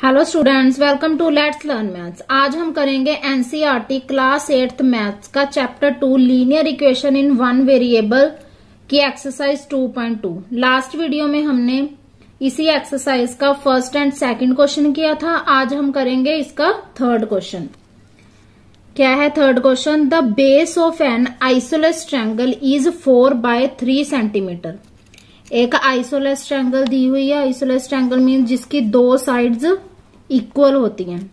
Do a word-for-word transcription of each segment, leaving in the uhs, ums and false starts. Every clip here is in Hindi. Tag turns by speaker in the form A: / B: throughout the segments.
A: Hello students, welcome to let's learn maths. आज हम करेंगे एनसीईआरटी क्लास एट्थ मैथ्स का chapter two linear equation in one variable की exercise two point two. Last video में हमने इसी एक्सरसाइज का फर्स्ट एंड सेकंड क्वेश्चन किया था। आज हम करेंगे इसका थर्ड क्वेश्चन। क्या है third question? The base of an isosceles triangle is four by three centimetre. एक आइसोलेस ट्रायंगल दी हुई है। आइसोलेस ट्रायंगल मीन जिसकी दो साइड्स इक्वल होती हैं।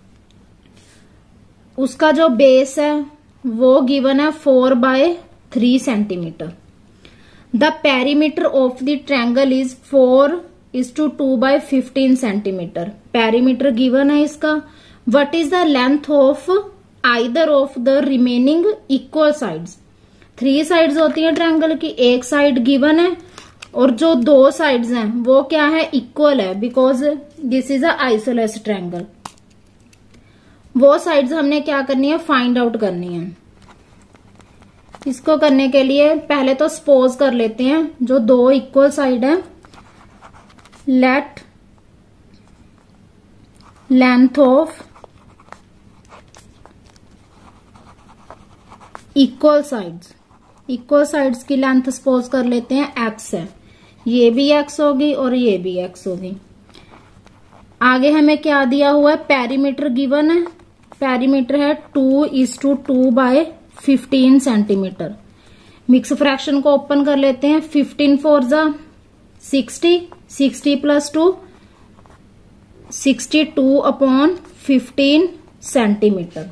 A: उसका जो बेस है वो गिवन है four by three centimetre. The perimeter of the triangle is four is two two by fifteen centimetre. Perimeter given है इसका। What is the length of either of the remaining equal sides. Three sides होती है ट्रायंगल की, एक साइड गिवन है और जो दो साइड्स हैं वो क्या है? इक्वल है, because this is a isosceles triangle. वो साइड्स हमने क्या करनी है? फाइंड आउट करनी है। इसको करने के लिए पहले तो सपोज कर लेते हैं जो दो इक्वल साइड है। Let length of equal sides, equal sides की लेंथ सपोज कर लेते हैं एक्स है। ये भी एक्स होगी और ये भी एक्स होगी। आगे हमें क्या दिया हुआ है? पेरीमीटर गिवन है। पेरीमीटर है two is two two by fifteen centimetre. Mix fraction को ओपन कर लेते हैं। फिफ्टीन फोर जा sixty, sixty plus two sixty two upon fifteen centimetre.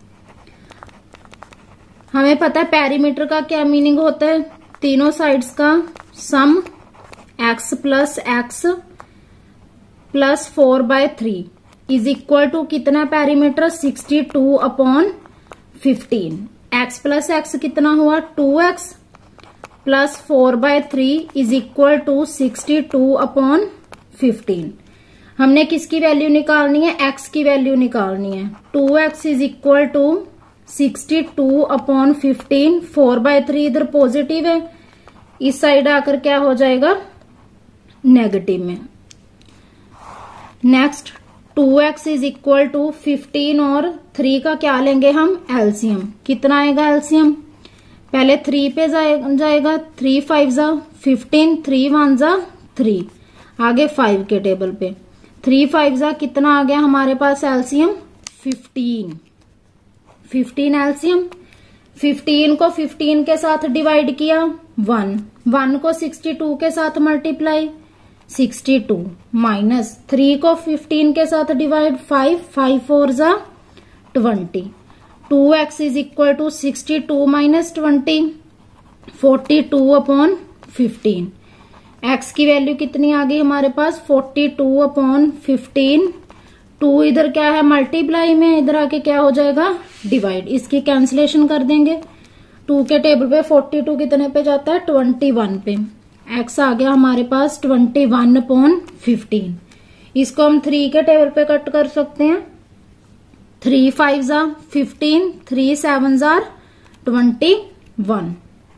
A: हमें पता है पेरीमीटर का क्या मीनिंग होता है? तीनों साइड्स का sum x plus x plus four by three is equal to कितना? Perimeter sixty two upon fifteen. X plus x कितना हुआ? Two x plus four by three is equal to sixty two upon fifteen. हमने किसकी वैल्यू निकालनी है? एक्स की वैल्यू निकालनी है। Two x is equal to sixty two upon fifteen. Four by three इधर पॉजिटिव है, इस साइड आकर क्या हो जाएगा? नेगेटिव में। Next two x is equal to fifteen और थ्री का क्या लेंगे हम? एलसीएम। कितना आएगा एलसीएम? पहले थ्री पे जाएगा। थ्री फाइव जा फिफ्टीन, थ्री वन जा थ्री। आगे फाइव के टेबल पे थ्री फाइव जा कितना आ गया हमारे पास LCM? Fifteen. Fifteen LCM. Fifteen को फिफ्टीन के साथ डिवाइड किया वन, वन को सिक्सटी टू के साथ multiply sixty two, minus three को फिफ्टीन के साथ डिवाइड फाइव, फाइव फोर जा twenty. Two x is equal to sixty two minus twenty, forty two upon fifteen. X की वैल्यू कितनी आ गई हमारे पास? Forty two upon fifteen. Two इधर क्या है? मल्टीप्लाई में, इधर आके क्या हो जाएगा? डिवाइड। इसकी कैंसिलेशन कर देंगे। टू के टेबल पे फोर्टी टू कितने पे जाता है? ट्वेंटी वन पे। एक्स आ गया हमारे पास ट्वेंटी वन अपॉन फिफ्टीन। इसको हम थ्री के टेबल पे कट कर सकते हैं। थ्री फाइव जा फिफ्टीन, थ्री सेवन जार twenty one.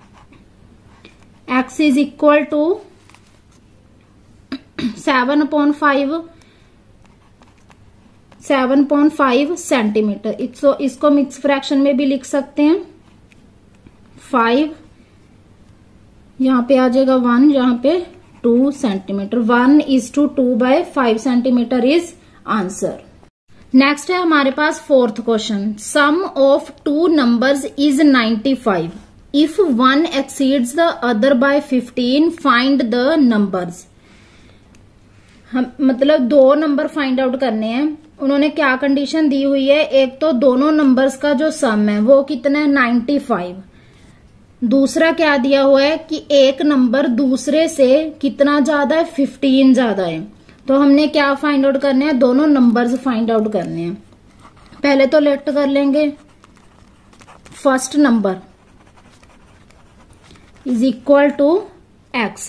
A: X is equal to seven upon five, seven point five centimetre. इसको इसको मिक्स फ्रैक्शन में भी लिख सकते हैं। फाइव यहां पे आ जाएगा वन, यहां पे two centimetre. One is two two by five centimetre is answer. Next है हमारे पास fourth question. Sum of two numbers is ninety five. If one exceeds the other by fifteen find the numbers. हम मतलब दो नंबर फाइंड आउट करने हैं। उन्होंने क्या कंडीशन दी हुई है? एक तो दोनों नंबर्स का जो सम है वो कितना है? Ninety five. दूसरा क्या दिया हुआ है कि एक नंबर दूसरे से कितना ज्यादा है? फिफ्टीन ज्यादा है। तो हमने क्या फाइंड आउट करने हैं? दोनों नंबर्स फाइंड आउट करने हैं। पहले तो लेट कर लेंगे। First number is equal to x.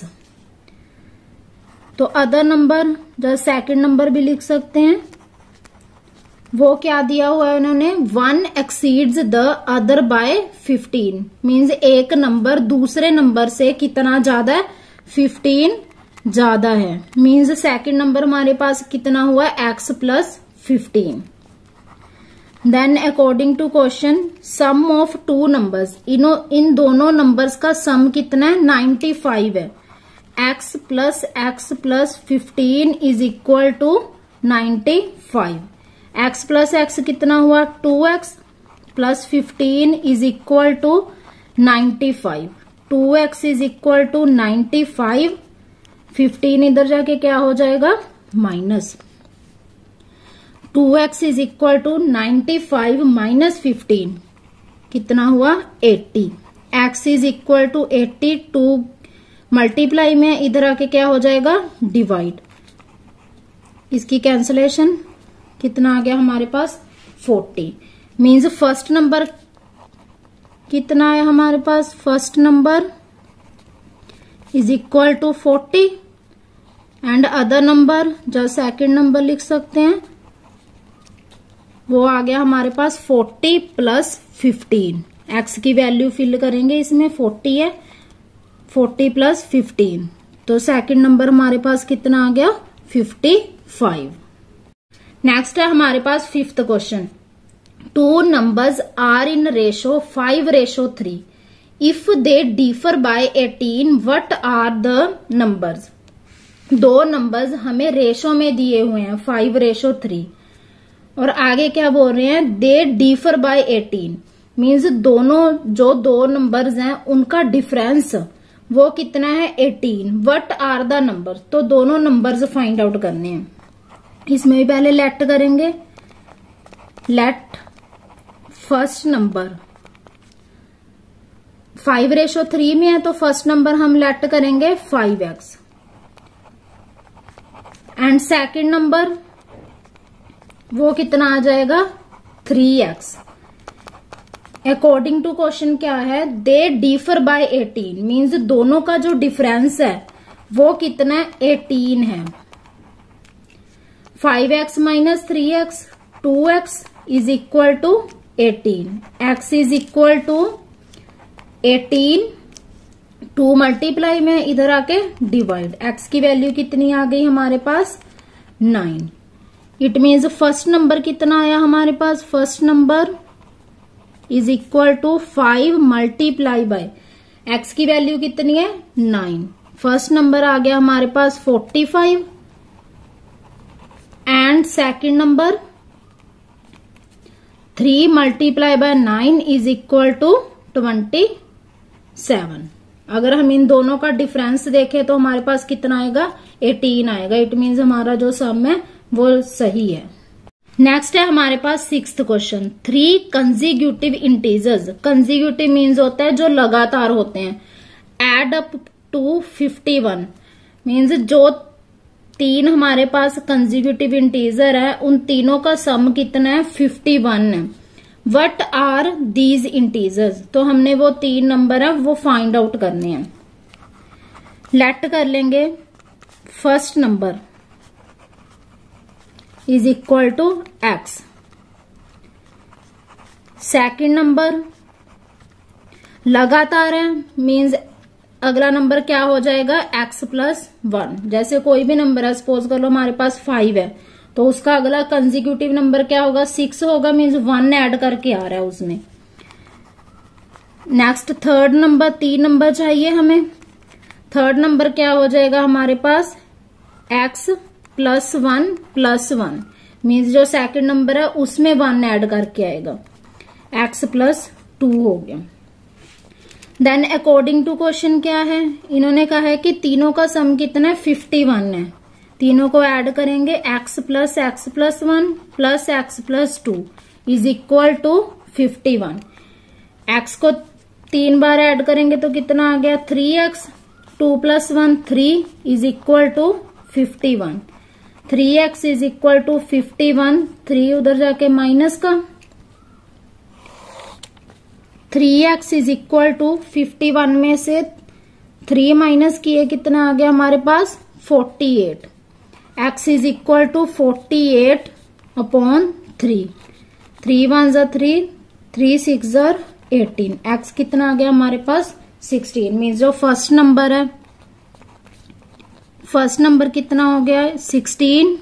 A: तो अदर नंबर जो सेकंड नंबर भी लिख सकते हैं। वो क्या दिया हुआ है उन्होंने? One exceeds the other by fifteen. Means एक नंबर दूसरे नंबर से कितना ज्यादा है? फिफ्टीन ज्यादा है, मीन्स सेकंड नंबर हमारे पास कितना हुआ, x plus fifteen. Then according to question sum of two numbers, इनो इन दोनों नंबर्स का सम कितना है, नाइन्टी फाइव है। X plus x plus fifteen is equal to ninety five. X plus x कितना हुआ, two x plus fifteen is equal to ninety five. Two x is equal to ninety five, fifteen इधर जाके क्या हो जाएगा, minus. Two x is equal to ninety five minus fifteen कितना हुआ, eighty. X is equal to eighty, two multiply में इधर आके क्या हो जाएगा, डिवाइड। इसकी कैंसलेशन कितना आ गया हमारे पास, फोर्टी। मीन्स फर्स्ट नंबर कितना है हमारे पास, first number is equal to forty and other number जो सेकंड नंबर लिख सकते हैं वो आ गया हमारे पास फोर्टी प्लस फिफ्टीन। एक्स की वैल्यू फिल करेंगे, इसमें फोर्टी है, फोर्टी प्लस फिफ्टीन, तो सेकंड नंबर हमारे पास कितना आ गया, फिफ्टी फाइव। नेक्स्ट है हमारे पास fifth question, two numbers are in ratio five ratio three, if they differ by eighteen what are the numbers. दो नंबर्स हमें रेशो में दिए हुए हैं, फाइव रेशो थ्री, और आगे क्या बोल रहे हैं, they differ by eighteen, means दोनों जो दो नंबर्स हैं उनका डिफरेंस वो कितना है, eighteen. What are the number, तो दोनों नंबर्स फाइंड आउट करने हैं। इसमें भी पहले लेट करेंगे, let first number five ratio three में है तो फर्स्ट नंबर हम लेट करेंगे five x and second number वो कितना आ जाएगा, three x. According to question क्या है, they differ by eighteen, means दोनों का जो डिफरेंस है वो कितना है, एटीन है। Five x minus three x, two x is equal to eighteen. X is equal to eighteen, two multiply में इधर आके डिवाइड। एक्स की वैल्यू कितनी आ गई हमारे पास, nine. It means first number कितना आया हमारे पास, first number is equal to five multiply by x की वैल्यू कितनी है, नाइन। फर्स्ट नंबर आ गया हमारे पास forty five and second number three multiply by nine is equal to twenty seven. अगर हम इन दोनों का डिफरेंस देखें तो हमारे पास कितना आएगा, एटीन आएगा। इट मीन्स हमारा जो सम है वो सही है। नेक्स्ट है हमारे पास sixth question, three consecutive integers. Consecutive means होता है जो लगातार होते हैं। Add up to fifty one, means जो तीन हमारे पास कंजिक्यूटिव इंटीजर है उन तीनों का सम कितना है, फिफ्टी वन है। वट आर दीज इंटीजर्स, तो हमने वो तीन नंबर है वो फाइंड आउट करने हैं। लेट कर लेंगे, first number is equal to x, second number लगातार है, मीन्स अगला नंबर क्या हो जाएगा, एक्स प्लस वन। जैसे कोई भी नंबर है, सपोज कर लो हमारे पास फाइव है तो उसका अगला कंजिक्यूटिव नंबर क्या होगा, सिक्स होगा, मीन्स वन ऐड करके आ रहा है उसमें। नेक्स्ट थर्ड नंबर, तीन नंबर चाहिए हमें। थर्ड नंबर क्या हो जाएगा हमारे पास, x plus one plus one, means जो सेकंड नंबर है उसमें वन ऐड करके आएगा, एक्स प्लस टू हो गया। देन अकॉर्डिंग टू क्वेश्चन क्या है, इन्होंने कहा है कि तीनों का सम कितना है, फिफ्टी वन है। तीनों को ऐड करेंगे, x plus x plus one plus x plus two is equal to fifty one. X को तीन बार ऐड करेंगे तो कितना आ गया, three x, two plus one three is equal to fifty one. Three x is equal to fifty one, three उधर जाके माइनस का, three x is equal to fifty one में से थ्री माइनस किए कितना आ गया हमारे पास, forty eight. X is equal to forty eight upon three, three one ज़ा थ्री, थ्री सिक्स ज़ा एटीन। एक्स कितना आ गया हमारे पास, सिक्सटीन। मीन्स जो फर्स्ट नंबर है, फर्स्ट नंबर कितना हो गया sixteen,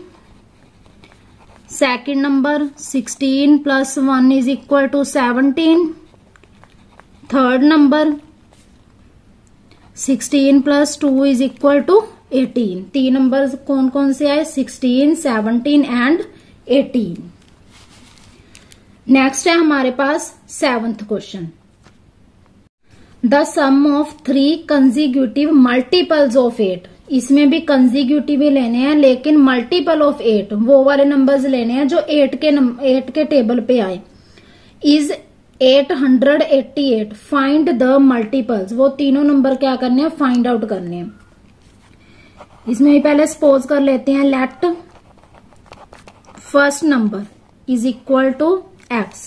A: second number sixteen plus one is equal to seventeen, third number sixteen plus two is equal to eighteen. तीन नंबर कौन कौन से आए, sixteen, seventeen and eighteen. Next है हमारे पास seventh question, the some of three consecutive multiples of eight. इसमें भी कंजिक्यूटिव ही लेने हैं, लेकिन मल्टीपल ऑफ एट वो वाले नंबर्स लेने हैं जो एट के एट के टेबल पे आए। Is eight hundred eighty eight, find the multiples. वो तीनों नंबर क्या करने हैं, फाइंड आउट करने हैं। इसमें भी पहले सपोज कर लेते हैं, let first number is equal to x,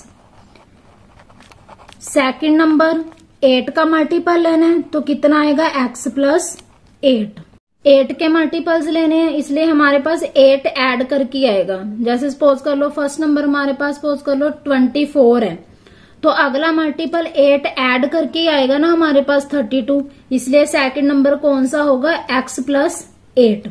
A: second number eight का मल्टीपल लेना है तो कितना आएगा, एक्स प्लस एट। एट के मल्टीपल्स लेने हैं इसलिए हमारे पास एट ऐड करके आएगा। जैसे सपोज कर लो फर्स्ट नंबर हमारे पास सपोज कर लो ट्वेंटी फोर है, तो अगला मल्टीपल एट ऐड करके आएगा ना हमारे पास थर्टी टू, इसलिए सेकंड नंबर कौन सा होगा, x plus eight.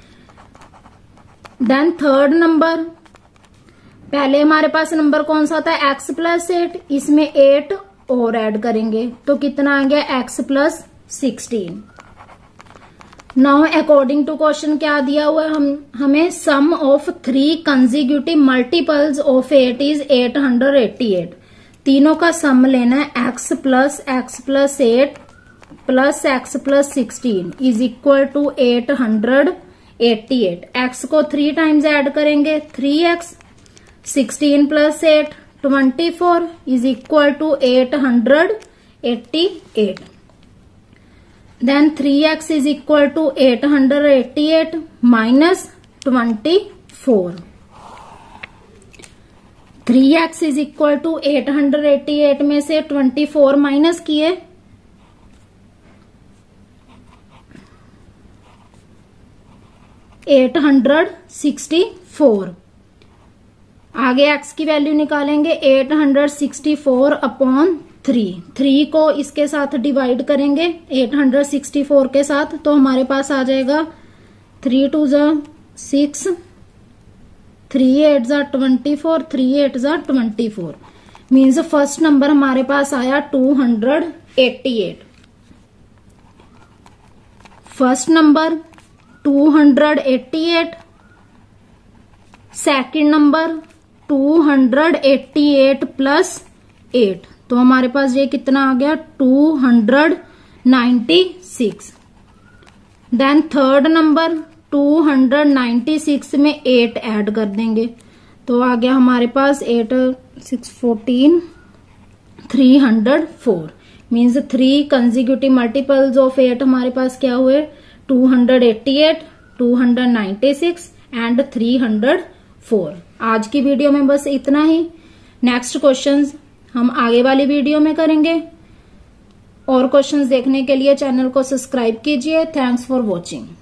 A: Then third number, पहले हमारे पास नंबर कौन सा था, एक्स प्लस एट, इसमें एट और ऐड करेंगे तो कितना आ गया, x plus sixteen. Now according to question क्या दिया हुआ है, हम हमें sum of three consecutive multiples of eight is eight hundred eighty eight. तीनों का सम लेना है, x plus x plus eight plus x plus sixteen is equal to eight hundred eighty eight. X को थ्री टाइम्स ऐड करेंगे, three x, sixteen plus eight twenty four is equal to eight hundred eighty eight. Then three x is equal to eight hundred eighty eight minus twenty four. Three x is equal to eight hundred eighty eight में से ट्वेंटी फोर माइनस किए, एट हंड्रेड सिक्सटी फोर। आगे एक्स की वैल्यू निकालेंगे, eight hundred sixty four upon three. Three को इसके साथ डिवाइड करेंगे एट हंड्रेड सिक्सटी फोर के साथ, तो हमारे पास आ जाएगा थ्री टू जा सिक्स, थ्री एट जा ट्वेंटी फोर, थ्री एट जा twenty four. Means first number हमारे पास आया two hundred eighty eight. First number two hundred eighty eight, second number two hundred eighty eight plus eight, तो हमारे पास ये कितना आ गया, two hundred ninety six. Then third number two hundred ninety six में एट ऐड कर देंगे तो आ गया हमारे पास eight six fourteen, three hundred four. Means three consecutive multiples of eight हमारे पास क्या हुए, two hundred eighty eight, two hundred ninety six and three hundred four. आज की वीडियो में बस इतना ही। नेक्स्ट क्वेश्चंस हम आगे वाली वीडियो में करेंगे। और क्वेश्चंस देखने के लिए चैनल को सब्सक्राइब कीजिए। Thanks for watching.